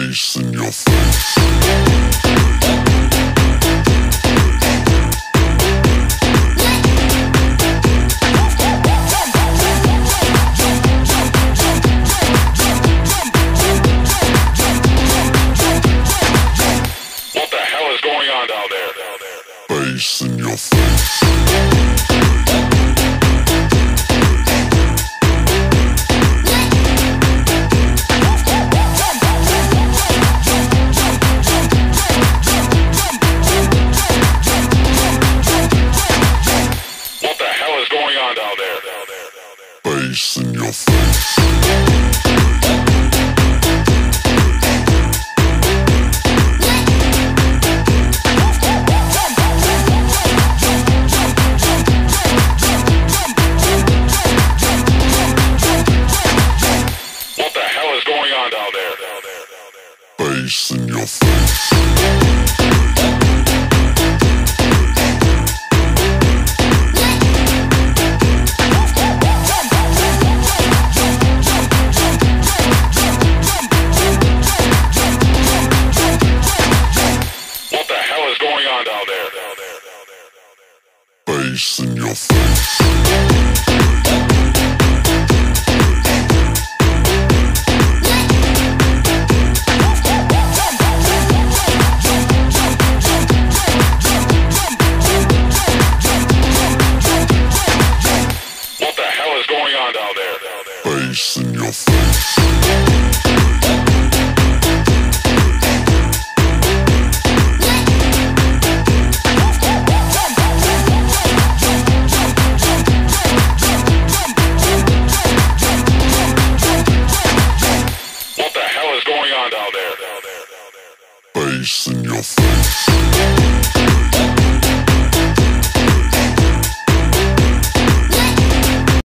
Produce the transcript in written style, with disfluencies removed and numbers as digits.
Bass in your face. Bass in your face. What the hell is going on down there? Bass in your face. Bass in your face. What the hell is going on down there? Bass in your face. Bass in your face. What the hell is going on down there? Bass in your face.